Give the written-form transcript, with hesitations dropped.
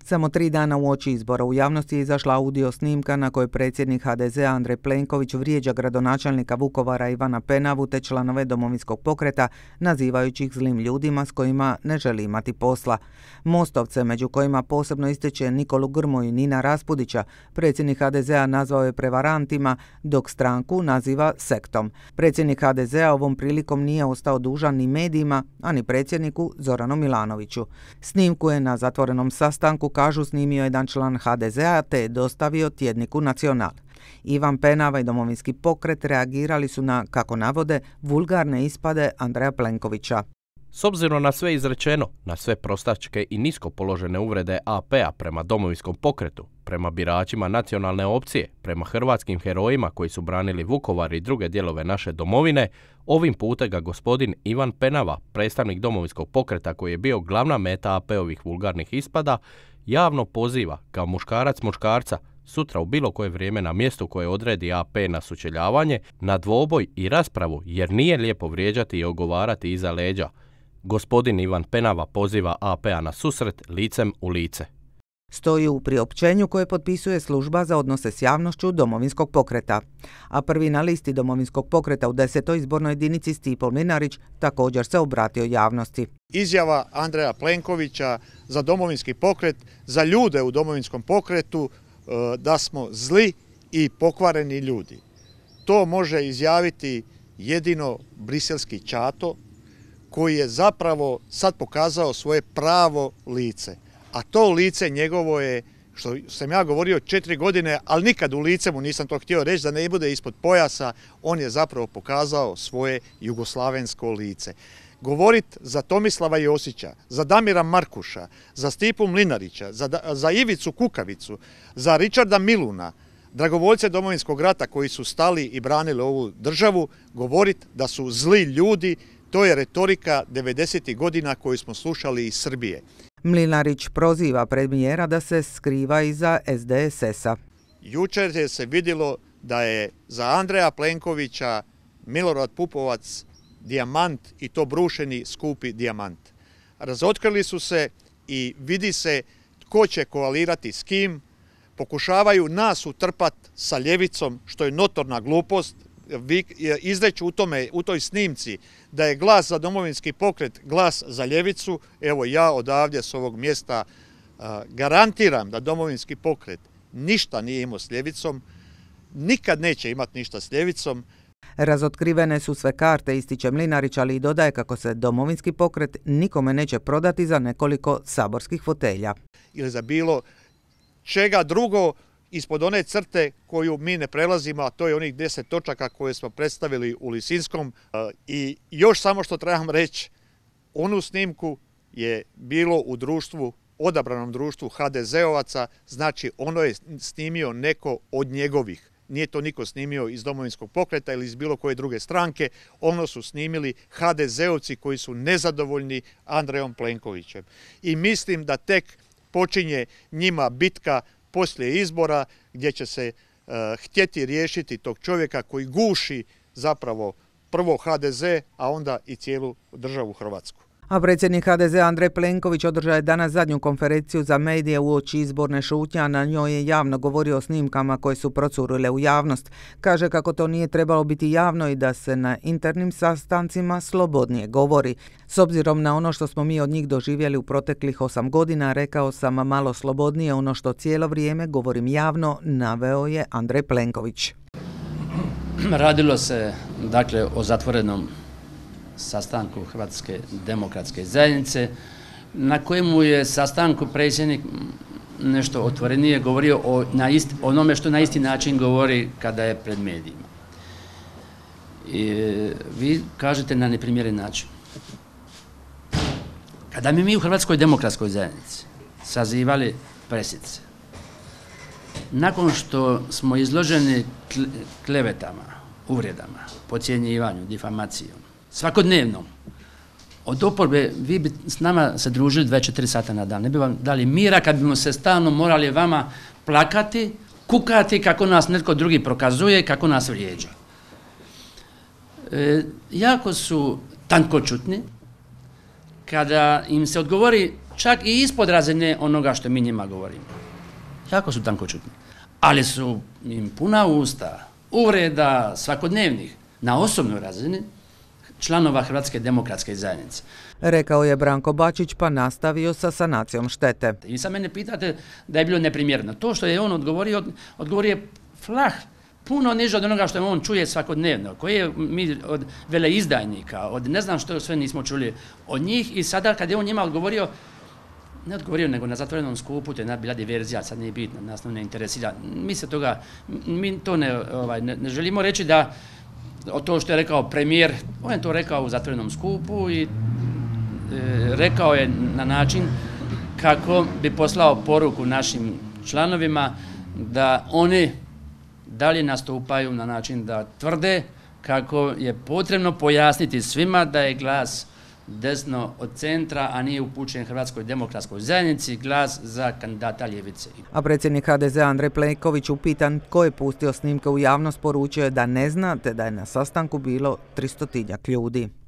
Samo 3 dana uoči izbora u javnosti je izašla audio snimka na kojoj predsjednik HDZ-a Andrej Plenković vrijeđa gradonačelnika Vukovara Ivana Penavu te članove Domovinskog pokreta, nazivajući ih zlim ljudima s kojima ne želi imati posla. Mostovce, među kojima posebno ističe Nikolu Grmoju i Nina Raspudića, predsjednik HDZ-a nazvao je prevarantima, dok stranku naziva sektom. Predsjednik HDZ-a ovom prilikom nije ostao dužan ni medijima, a ni predsjedniku Zoranu Milanoviću. Snimku je na zatvorenom sastanku, kažu, snimio jedan član HDZ-a te je dostavio tjedniku Nacional. Ivan Penava i Domovinski pokret reagirali su na, kako navode, vulgarne ispade Andreja Plenkovića. S obzirom na sve izrečeno, na sve prostačke i nisko položene uvrede AP-a prema Domovinskom pokretu, prema biračima nacionalne opcije, prema hrvatskim herojima koji su branili Vukovar i druge dijelove naše domovine, ovim putem ga gospodin Ivan Penava, predstavnik Domovinskog pokreta koji je bio glavna meta AP-ovih vulgarnih ispada, javno poziva kao muškarac muškarca sutra u bilo koje vrijeme na mjestu koje odredi AP na sučeljavanje, na dvoboj i raspravu, jer nije lijepo vrijeđati i ogovarati iza leđa. Gospodin Ivan Penava poziva AP-a na susret licem u lice. Stoji u priopćenju koje potpisuje Služba za odnose s javnošću Domovinskog pokreta. A prvi na listi Domovinskog pokreta u 10. izbornoj jedinici Stipo Mlinarić također se obratio javnosti. Izjava Andreja Plenkovića za Domovinski pokret, za ljude u Domovinskom pokretu, da smo zli i pokvareni ljudi. To može izjaviti jedino briselski ćato, koji je zapravo sad pokazao svoje pravo lice. A to lice njegovo je, što sam ja govorio 4 godine, ali nikad u lice mu nisam to htio reći, da ne bude ispod pojasa, on je zapravo pokazao svoje jugoslavensko lice. Govorit za Tomislava Josića, za Damira Markuša, za Stipu Mlinarića, za Ivicu Kukavicu, za Richarda Miluna, dragovoljce Domovinskog rata koji su stali i branili ovu državu, govorit da su zli ljudi, to je retorika 90. godina koju smo slušali iz Srbije. Mlinarić proziva premijera da se skriva iza SDSS-a. Jučer je se vidjelo da je za Andreja Plenkovića Milorad Pupovac dijamant, i to brušeni skupi dijamant. Razotkrili su se i vidi se tko će koalirati s kim. Pokušavaju nas utrpat sa ljevicom, što je notorna glupost. Izreći u toj snimci da je glas za Domovinski pokret glas za ljevicu. Evo, ja odavdje s ovog mjesta garantiram da Domovinski pokret ništa nije imao s ljevicom, nikad neće imati ništa s ljevicom. Razotkrivene su sve karte, ističe Mlinarić, ali i dodaje kako se Domovinski pokret nikome neće prodati za nekoliko saborskih fotelja. Ili za bilo čega drugo ispod one crte koju mi ne prelazimo, a to je onih 10 točaka koje smo predstavili u Lisinskom. I još samo što trebam reći, onu snimku je bilo u društvu, odabranom društvu HDZ-ovaca, znači ono je snimio neko od njegovih. Nije to niko snimio iz Domovinskog pokreta ili iz bilo koje druge stranke, ono su snimili HDZ-ovci koji su nezadovoljni Andrejom Plenkovićem. I mislim da tek počinje njima bitka poslije izbora, gdje će se htjeti riješiti tog čovjeka koji guši zapravo prvo HDZ, a onda i cijelu državu Hrvatsku. A predsjednik HDZ-a Andrej Plenković održao je danas zadnju konferenciju za medije uoči izborne šutnje, a na njoj je javno govorio o snimkama koje su procurile u javnost. Kaže kako to nije trebalo biti javno i da se na internim sastancima slobodnije govori. S obzirom na ono što smo mi od njih doživjeli u proteklih 8 godina, rekao sam malo slobodnije ono što cijelo vrijeme govorim javno, naveo je Andrej Plenković. Radilo se dakle o zatvorenom sastanku Hrvatske demokratske zajednice, na kojemu je sastanku predsjednik nešto otvorenije govorio o onome što na isti način govori kada je pred medijima. I vi kažete na neprimjeren način. Kada mi u Hrvatskoj demokratskoj zajednici sazivali presice, nakon što smo izloženi klevetama, uvredama, podcjenjivanju, difamacijom, svakodnevno, od oporbe vi bi s nama se družili 24 sata na dan. Ne bi vam dali mira kad bimo se stalno morali vama plakati, kukati kako nas netko drugi prokazuje, kako nas vrijeđa. Jako su tankočutni kada im se odgovori čak i ispod razine onoga što mi njima govorimo. Jako su tankočutni. Ali su im puna usta uvreda svakodnevnih na osobnoj razini članova Hrvatske demokratske zajednice. Rekao je Branko Bačić, pa nastavio sa sanacijom štete. I sad mene pitate da je bilo neprimjereno. To što je on odgovorio je flah, puno niže od onoga što on čuje svakodnevno, koji je mi od veleizdajnika, od ne znam što sve nismo čuli od njih, i sada kad je on njima odgovorio, ne odgovorio nego na zatvorenom skupu, to je bila diverzija, sad nije bitno, nas ne interesira. Mi to ne želimo reći da to što je rekao premijer, on je to rekao u zatvorenom skupu i rekao je na način kako bi poslao poruku našim članovima da oni dalje nastupaju na način da tvrde kako je potrebno pojasniti svima da je glas desno od centra, a nije upućen Hrvatskoj demokratskoj zajednici, glas za kandidata ljevice. A predsjednik HDZ Andrej Plenković, upitan tko je pustio snimke u javnost, poručio je da ne zna te da je na sastanku bilo 300 ljudi.